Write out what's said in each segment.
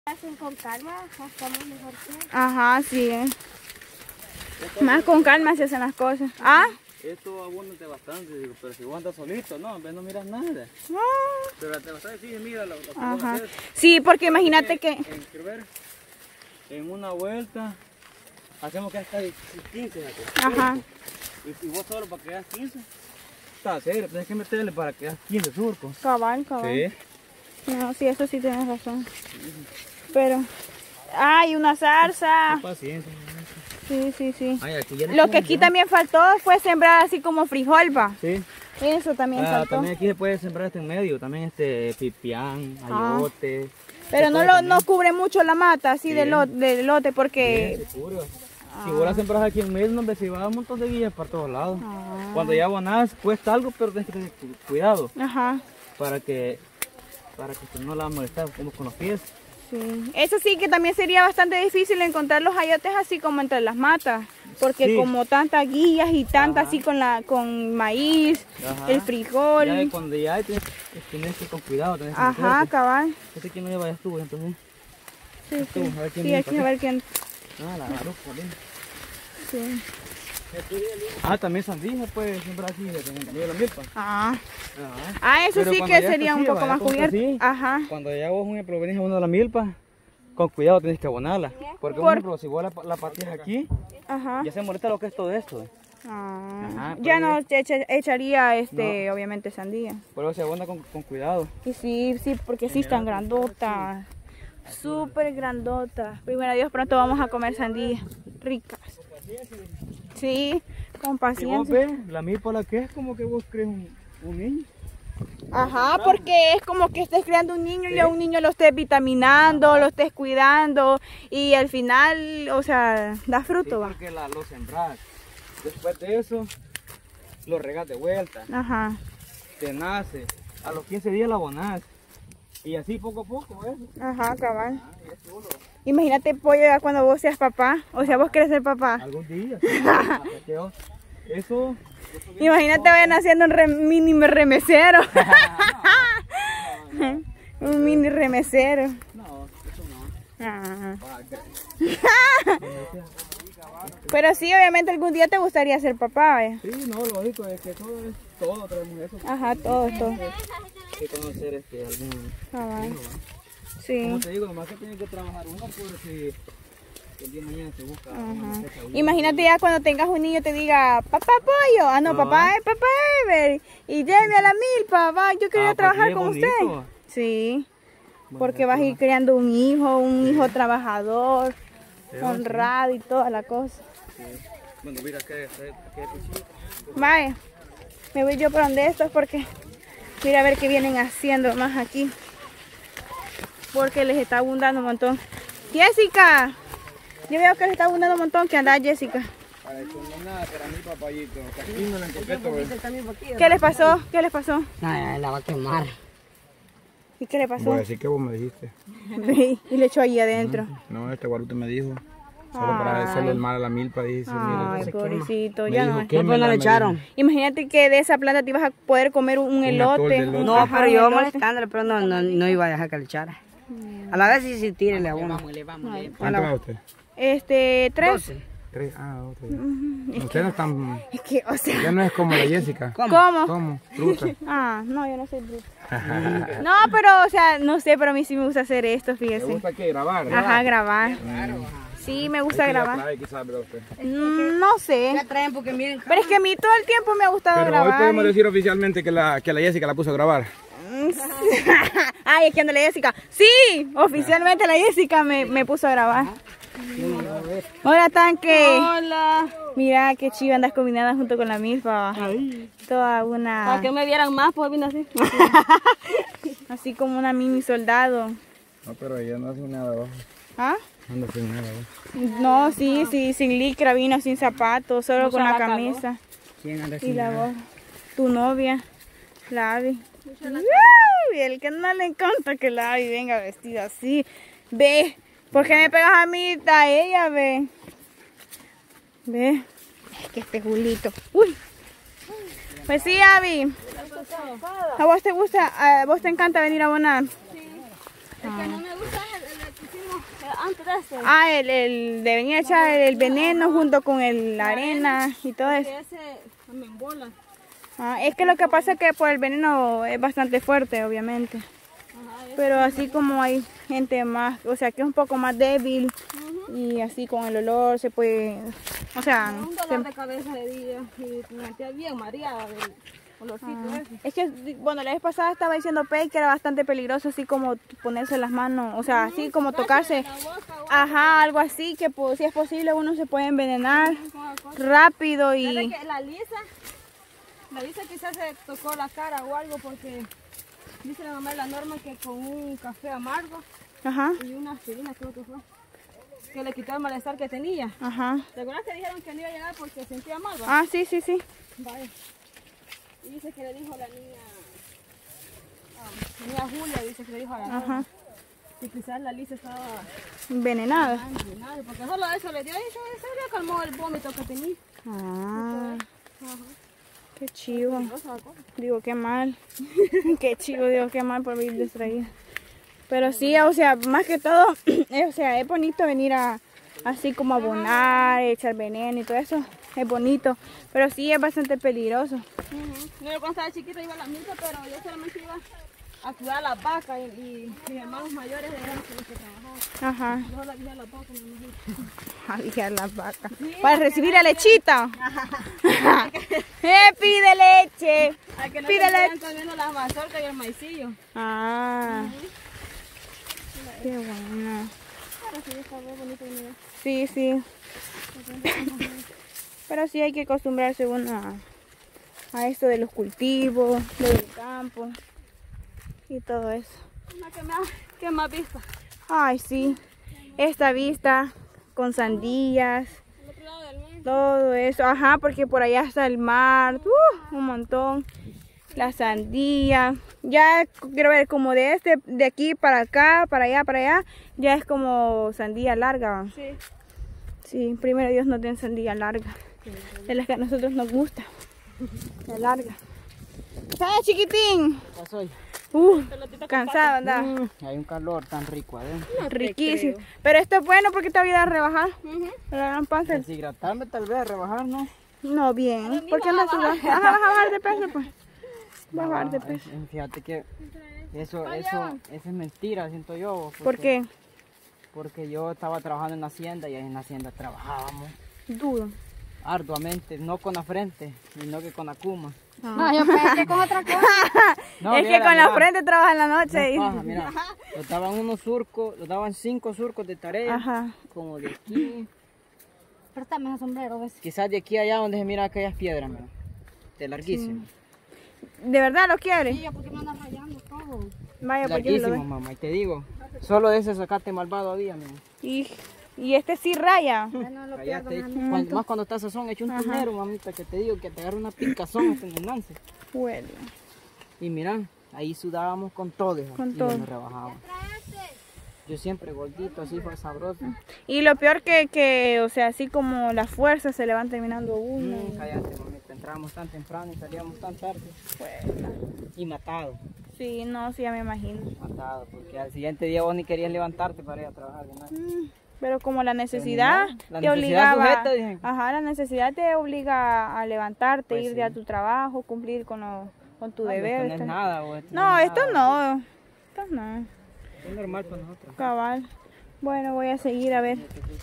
Hacen con calma, estamos mejor que. Ajá, sí. Más con calma se hacen las cosas. ¿Ah? Esto abunda bastante, digo, pero si vos andas solito, no, en vez no miras nada. No. Pero te bastante, sí, mira lo que Ajá. vas a hacer. Sí, porque imagínate que... Quiero ver, en una vuelta, hacemos que hasta 15. Ajá. Y vos solo para que hagas 15. Está serio, tenés que meterle para que hagas 15 surcos. Cabal. Sí. No, sí, eso sí tienes razón. Pero... ¡Ay, una zarza! Paciencia. Sí. Ay, aquí ya Lo que aquí también faltó fue sembrar así como frijol, va. Sí. Eso también faltó. También aquí se puede sembrar en medio, también pipián, ayote. Pero no cubre mucho la mata así del lote porque... Bien, seguro. Si vos la sembras aquí en medio, no se va un montón de guías para todos lados. Cuando ya abonás cuesta algo, pero tienes que tener cuidado. Ajá. Para que no la molestes como con los pies. Sí. Eso sí que también sería bastante difícil encontrar los ayotes así como entre las matas. Porque Sí. como tantas guías y tantas así con maíz, el frijol. Ya cuando ya tienes que ir con cuidado. Tenés que Ajá, meterte. cabal. Este aquí no lleva ya estuvo, entonces. Sí, Estuvo, a ver quién sí, viene aquí para a acá. ver quién. La aruca también. Sí. También sandía puede sembrar así, de la milpa. Eso Pero sí cuando que ya sería está un así, poco vaya, más como que cubierto. así, Ajá. Cuando ya vos, un ejemplo, venís a una de la milpa, con cuidado tenés que abonarla. Porque, por ejemplo, si vos la pateas aquí, Ajá. ya se molesta lo que es todo esto. Ah. Ajá, Ya pero no echaría obviamente sandía. Por eso se abona con cuidado. Y sí, porque sí están grandotas. Súper grandotas. Primero Dios, pronto vamos a comer sandías ricas. Sí, con Si vos paciencia. ves, la milpa la que es como que vos crees un niño. Ajá, porque es como que estés creando un niño y a un niño lo estés vitaminando, lo estés cuidando y al final, o sea, da fruto, va. Porque lo sembrás. Después de eso, lo regas de vuelta. Ajá. Te nace. A los 15 días la abonás. Y así poco a poco, ¿ves? Ajá, cabal. Imagínate, pollo, ya cuando vos seas papá, o sea, vos querés ser papá. Algún día. Eso. Imagínate vayan haciendo un mini remesero. Un mini remesero. No, eso no. Ah. Pero sí, obviamente algún día te gustaría ser papá, ¿vaya? Sí, no, lo lógico es que todo traemos eso. Ajá, todo. Que conocer algún. Cabal. Sí. Como te digo, nomás que tiene que trabajar uno por si el día de mañana se busca. una fecha bien. Imagínate ya cuando tengas un niño te diga, papá pollo, papá Ever, y lleve a la milpa, va, yo quería trabajar con usted. Sí, porque vas a ir creando un hijo trabajador, honrado y toda la cosa. Sí. Bueno, mira que cuchillo. Vaya, me voy yo por donde estos porque mira a ver qué vienen haciendo más aquí. Porque les está abundando un montón. Jessica, yo veo que les está abundando un montón. ¿Qué anda, Jessica? ¿Qué les pasó? ¿Qué les pasó? No, la va a quemar. ¿Y qué le pasó? Voy a decir que vos me dijiste. Y le echó ahí adentro. No, este guaruto me dijo. Solo para hacerle el mal a la milpa, dice. Ay, Mira, pobrecito, me ya dijo, no. quémela, le me echaron. dijo. Imagínate que de esa planta te ibas a poder comer un elote. atol de elote. No, ajá, pero un yo elote. molestándole, pero no iba a dejar que le echara. A la vez sí tírele a uno. ¿Cuánto va usted? 3. 12. 3. Ah, otro. Usted no es tan... Es que, o sea, Ya no es como la Jessica. ¿cómo? ¿Cómo? Fruta. Ah, no, yo no soy bruta. No, pero, o sea, no sé, pero a mí sí me gusta hacer esto, ¿Le fíjese. gusta qué? ¿Grabar? Ajá, grabar. Sí, me gusta grabar. No sé. Ya traen porque miren. Pero es que a mí todo el tiempo me ha gustado Pero grabar. hoy podemos decir oficialmente que la Jessica la puso a grabar. Ay, es que anda la Jessica. Sí, oficialmente la Jessica me puso a grabar. Hola, Tanque. Hola. Mira qué chiva andas combinada junto con la milpa. Toda una... Para que me vieran más, pues vine así. Así como una mini soldado. No, pero ella no hace nada abajo. ¿Ah? Anda sin nada abajo. No, sí, sin licra, vino sin zapatos, solo No con la se la camisa. ¿Quién anda Y la voz. Tu novia, la Abby. Y el que no le encanta que la Abby venga vestida así. Ve, ¿por qué me pegas a mí? A ella, ve. Ve. Es que este Julito. Uy. Pues sí, Abby. ¿A vos te gusta, a vos te encanta venir a abonar? Es que no me gusta la cuchilla este? Ah, el de venir a echar el veneno junto con la arena y todo eso. Ese me embola. Ah, es que lo que pasa es que pues, el veneno es bastante fuerte, obviamente. Pero así como hay gente más, o sea, que es un poco más débil y así con el olor se puede, o sea... Un dolor de cabeza de día y me sentía bien mareada del olorcito ese. Es que, bueno, la vez pasada estaba diciendo Pei que era bastante peligroso así como ponerse las manos, o sea, así como tocarse, ajá, algo así, que pues, si es posible uno se puede envenenar rápido y... ¿Sabes que la Lisa quizás se tocó la cara o algo porque dice la mamá de la Norma que con un café amargo Ajá, y una aspirina creo que fue, que le quitó el malestar que tenía. ajá. ¿Te acuerdas que dijeron que no iba a llegar porque sentía mal? ¿Va? Ah, sí, sí, sí. Vaya. Y dice que le dijo la niña Julia, dice que le dijo a la Ajá. Norma que quizás la Lisa estaba Envenenada. envenenada, porque solo eso le dio y se le calmó el vómito que tenía. Ah, Ajá. qué chivo. Digo, qué mal. Qué chivo, digo, qué mal por vivir distraída. Pero sí, o sea, más que todo, o sea, es bonito venir así como a abonar, echar veneno y todo eso. Es bonito, pero sí es bastante peligroso. Yo cuando estaba chiquita iba a la misa, pero yo solamente iba a cuidar a las vacas y mis hermanos mayores eran los que trabajaban. Ajá. Yo la guía a las vacas, mi hijita. Ay, a las vacas. Para recibir la lechita. Pide leche. A que no Pide se vayan leche. comiendo las mazorcas y el maicillo. Ah, qué bueno. Pero sí, está muy bonito venir. Sí, sí. Pero sí hay que acostumbrarse uno a esto de los cultivos, del campo y todo eso. ¿Qué más vista? Ay, sí. Esta vista con sandías, Al otro lado del mar. todo eso. Ajá, porque por allá está el mar, un montón. La sandía. Ya quiero ver como de aquí para acá, para allá, ya es como sandía larga. Sí. Sí, primero Dios nos den sandía larga. De las que a nosotros nos gusta. La larga. ¿Sabes, chiquitín? Pasó. Cansado, anda. Hay un calor tan rico adentro. Riquísimo. Pero esto es bueno porque te va a ayudar a rebajar. La gran panza. Deshidratarme tal vez, rebajar, ¿no? No, bien. ¿Por qué andas sudando? Vas a bajar de peso, pues. Vas a bajar de peso. Fíjate que eso es mentira, siento yo. ¿Por qué? Porque yo estaba trabajando en la hacienda y en la hacienda trabajábamos Duro. arduamente, no con la frente, sino que con la cuma. No, yo pensé que con otra cosa. No, Es que con la frente trabaja en la noche. Paja, mira, nos daban unos surcos, nos daban 5 surcos de tarea, Ajá. como de aquí, Préstame ese sombrero, ¿ves? quizás de aquí a allá donde se mira aquellas piedras, mira, de larguísimo. ¿De verdad lo quieres? Sí, porque me andan rayando todo. Vaya, porque yo lo Larguísimo, veo. mamá, y te digo, solo de ese sacate malvado había, mira. Y este sí raya. No lo pierdo, Cállate, mami. más cuando estás sazón, hecho un tunero, mamita, que te digo que te agarra una picazón hasta en el lance. Bueno. Y mira, ahí sudábamos con todo, Con y todo. nos rebajábamos. Yo siempre gordito, así fue sabroso. Y lo peor que, o sea, así como las fuerzas se le van terminando uno. Cállate, mamita, entrábamos tan temprano y salíamos tan tarde. Y matado, Sí, no, sí, ya me imagino. matado, porque al siguiente día vos ni querías levantarte para ir a trabajar. ¿No? Pero como la necesidad la te necesidad obligaba, sujeta, dije. ajá, la necesidad te obliga a levantarte, Pues ir sí. a tu trabajo, cumplir con tu No, deber. esto no es nada, vos, No, es esto nada. no, esto no, Es normal para nosotros. cabal. Bueno, voy a seguir a ver.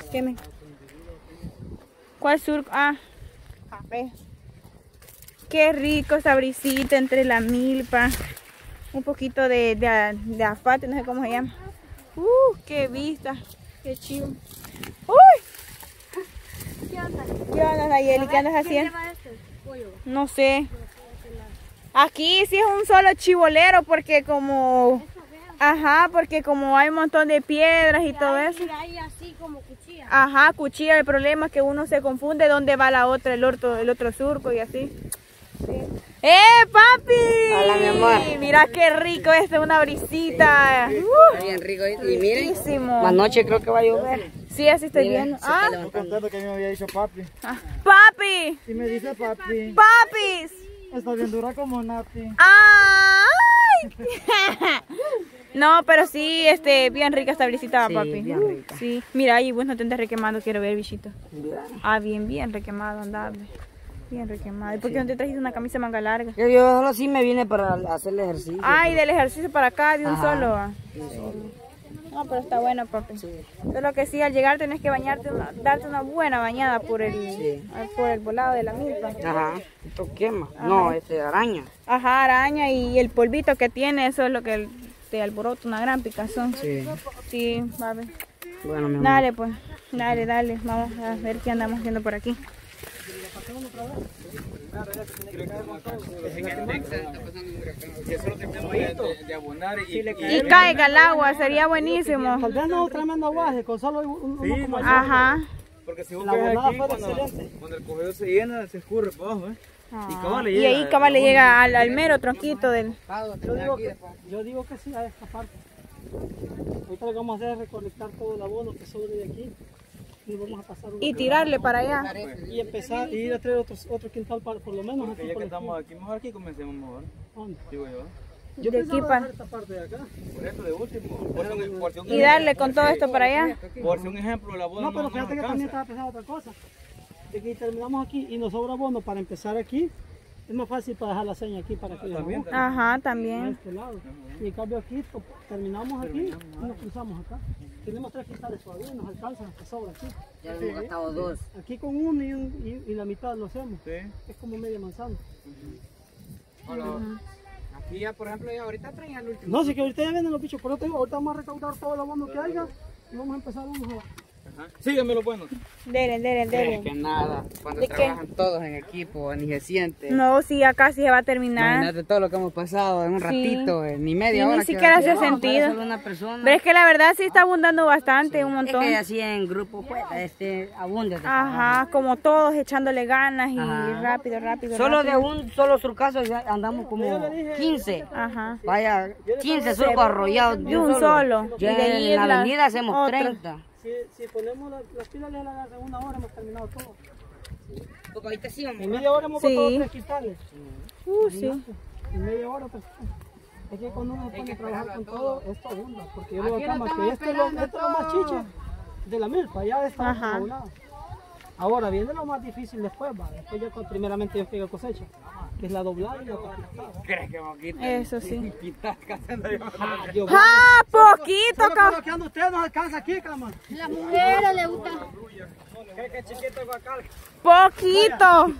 ¿Cuál surco? Ah, a ver. Qué rico esa brisita entre la milpa. Un poquito de afate, no sé cómo se llama. Qué vista. Qué chido. ¡Uy! ¿Qué onda? ¿Qué onda, Nayeli? ¿Qué andas haciendo? lleva este? Pollo. No sé. Aquí sí es un solo chibolero porque como... Ajá, porque como hay un montón de piedras y todo eso. Mira, ahí así como cuchilla. Ajá, cuchilla. El problema es que uno se confunde dónde va la otra, el otro surco y así. Sí. Papi! Hola, mi amor. Mira qué rico esto, una brisita. Está bien rico. Y miren, Riquísimo. la noche creo que va a llover. Sí, así estoy Miren, viendo. se está Ah, levantando. que a mí me había dicho papi. papi. Y me dice papi. Papis. Está bien dura como Nati. ¡Ay! No, pero sí, bien rica esta brisita, Sí, papi. bien rica. Sí. Mira, ahí vos no te andes requemando, quiero ver, bichito. Bien. Ah, bien requemado, andable. Bien requemado. ¿Y por qué no te trajiste una camisa manga larga? Yo solo sí me vine para hacer el ejercicio. Ay, del ejercicio para acá, de un Ajá. solo. Ah. No, pero está bueno, papi. Solo que sí, al llegar tenés que bañarte, darte una buena bañada por el volado de la milpa. Ajá. Esto quema. No, araña. Ajá, araña y el polvito que tiene, eso es lo que te alborota una gran picazón. Sí. Sí, papi. Bueno, mi amor. Dale, pues. Dale. Vamos a ver qué andamos haciendo por aquí. De abonar Y caiga el agua, sería buenísimo. Tal vez no un tremendo aguaje, con solo uno como Ajá. porque si vos La ves abonada aquí, fue cuando excelente. el cogedor se llena, se escurre para abajo, Y cabal le Y llega. ahí cabal le llega al mero tronquito del... Yo digo que sí a esta parte. Ahorita lo que vamos a hacer es recolectar todo el abono que sobre de aquí y vamos a pasar Y tirarle para allá. y empezar y ir a traer otro quintal para por lo menos Porque aquí ya por que aquí. estamos aquí, mejor aquí comencemos mejor, ¿Dónde? digo yo. Yo De pensaba aquí para... dejar esta parte de acá. Por eso de último, por si un Y darle con todo esto para allá. Por si un ejemplo, la boda No, pero no fíjate que también estaba pensando otra cosa. De que terminamos aquí y nos sobra abono para empezar aquí. Es más fácil para dejar la seña aquí para que También. Ajá, a también. este lado. Y en cambio aquí terminamos aquí y nos cruzamos acá. Tenemos 3 quintales todavía, nos alcanza, nos sobra aquí. Ya hemos gastado 2. Aquí con uno y la mitad lo hacemos. Sí. Es como media manzana. Aquí ya, por ejemplo, ya ahorita traen al último. No, si que ahorita ya vienen los bichos, pero te digo, ahorita vamos a recaudar todo el abono que haya y vamos a empezar unos Sígueme bueno. Dele. Que nada. Cuando ¿De qué? trabajan todos en equipo, ni se siente. No, sí, acá sí se va a terminar. Imagínate todo lo que hemos pasado en un ratito, ni Y media ni hora. siquiera hace No, sentido. solo una persona. Pero es que la verdad sí está abundando bastante, un Es montón. que así en grupo, pues, abunda. Ajá, como todos echándole ganas y Ajá. rápido. Solo rápido. de un solo surcazo ya andamos como 15. Ajá. Vaya, 15 surcos arrollados De un solo. Ya Y de ahí en la la avenida hacemos otra. 30. Si ponemos las pilas de la segunda hora hemos terminado todo. Porque ahorita sí vamos. En media hora hemos Sí. botado 3 quintales. Sí. En media hora pues. Es que cuando uno se pone a trabajar con todo, esto abunda. Porque yo veo acá más que esto es lo más chicha de la milpa, ya está Ajá. regulado. Ahora viene lo más difícil después, va. Después ya primeramente yo pego cosecha, que es la doblada y la paquitada. ¿Crees que me quita? Eso sí. Quitas cazando yo. ¡Ah, poquito, Solo con cabrón! lo que anda usted nos alcanza aquí, cama. Las mujeres le gustan. Poquito.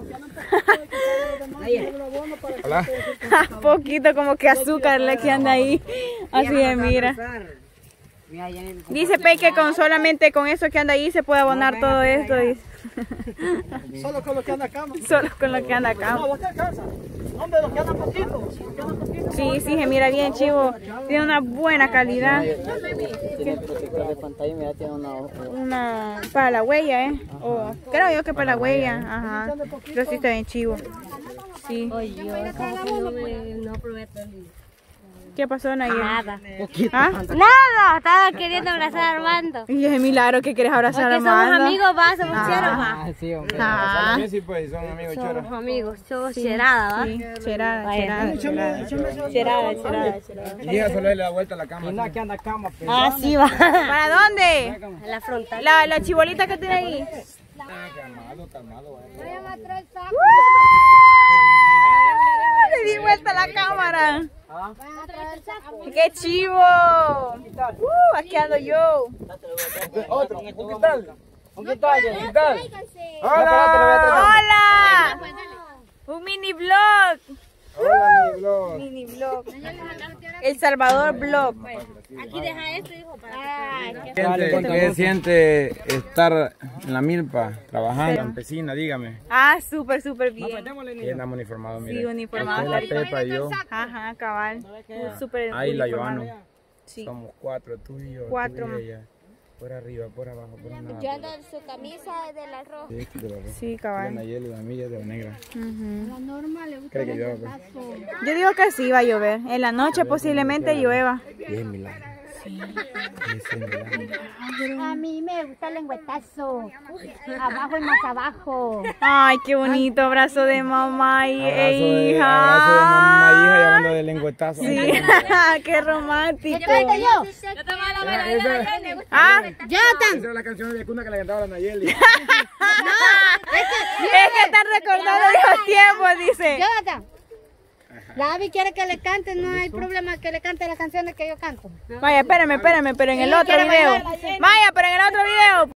Hola. Poquito, como que azúcar le que anda ahí. Así de mira. Mira, ya ni- Dice Pei que con solamente eso que anda ahí se puede abonar todo esto. Dice. Solo con lo que anda cama. Solo con lo que anda acá. No, vos te alcanza. Hombre, los que andan poquito. Los que andan poquito. Sí, se mira bien, chivo. Tiene una buena calidad. Una para la huella, O, creo yo que para la huella. Ajá. Pero sí está bien chivo. Sí. No probé todo. ¿Qué pasó, Nayel? Nada. ¿Ah? Nada, estaba queriendo abrazar a Armando. Y es milagro que quieres abrazar a Porque somos Armando. amigos, va, somos cheros, va. Ah, sí, hombre. Ah, Sí, pues, son amigos choros. Somos amigos, somos cherada, va. sí, cherada. Y ella solo le da vuelta a la cama. que anda cama, pero. Ah, sí, va. ¿Para dónde? En la frontal. La chibolita que tiene ahí. Calmado. Le di vuelta a la cámara. ¡Qué chivo! Aquí ando yo. Otro, un quintal. ¡Hola! Un mini vlog. Hola, mi blog. Mini vlog. El Salvador vlog. Aquí deja esto, hijo, para ¿Qué siente estar en la milpa, trabajando, campesina? Dígame. Ah, súper bien. Y andamos uniformados, mire. Sí, uniformados. La Pepa y yo. Ajá, cabal. Súper Ahí la uniformado. Joano. Sí. Somos 4, tú y yo. 4 tú y más. ella. Por arriba, por abajo, por nada. Yo ando en su camisa de la roja. Sí, de la roja. Sí, La cabal. Nayeli, la mía de la negra. La norma le gusta ¿Cree que el llueva? lenguetazo. Yo digo que sí va a llover. En la noche posiblemente llueva. Bien, milagro. Sí, milagro. A mí me gusta el lengüetazo. Abajo y más abajo. Ay, qué bonito abrazo de mamá y Abrazo de hija. mamá e hija y hablando de lengüetazo. Sí, qué romántico. ¿Qué cuento yo? Ah, Jonathan. Esa es la canción de cuna que le cantaba la Nayeli. es que están recordando viejos tiempos, dice. Jonathan. La Abby quiere que le cante, no hay problema que le cante las canciones que yo canto. Vaya, espérame, pero en el otro video. Vaya, pero en el otro video.